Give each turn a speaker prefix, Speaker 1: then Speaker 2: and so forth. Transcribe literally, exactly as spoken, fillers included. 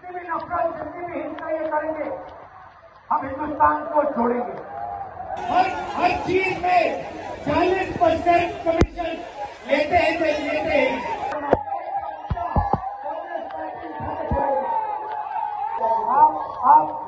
Speaker 1: जितनी भी नफरत, जितनी भी हिंसा ये करेंगे, हम हिंदुस्तान को छोड़ेंगे।
Speaker 2: हर हर चीज में चालीस परसेंट कमीशन लेते हैं लेते हैं
Speaker 1: आप आप